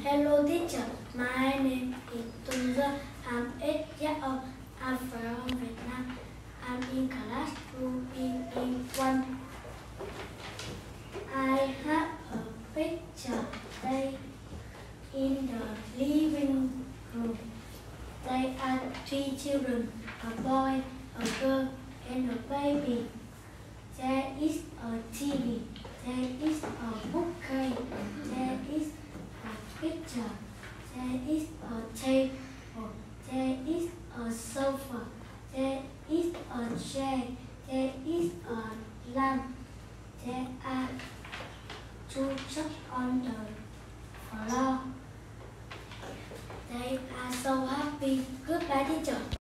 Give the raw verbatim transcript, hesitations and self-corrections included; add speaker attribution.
Speaker 1: Hello teacher, my name is Tùng. I'm eight years old. I'm from Vietnam. I'm in class two in one. I have a picture there in the living room. There are three children, a boy, a girl, and a baby. There is a T V. There is a bookcase. There is a picture. There is a table. There is a sofa. There is a chair. There is a lamp. There are two socks on the floor. They are so happy. Goodbye, teacher.